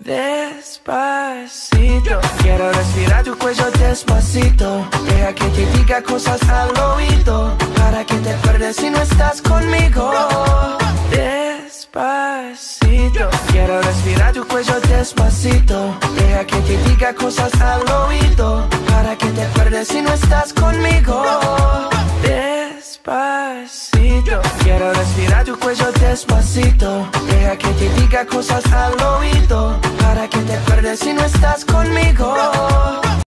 Despacito, quiero respirar tu cuello despacito. Deja que te diga cosas al oído, para que te acuerdes si no estás conmigo. Despacito, quiero respirar tu cuello despacito. Deja que te diga cosas al oído, para que te acuerdes si no estás conmigo. Despacito, quiero respirar tu cuello despacito. Deja que te diga cosas al oído, para que te acuerdes si no estás conmigo.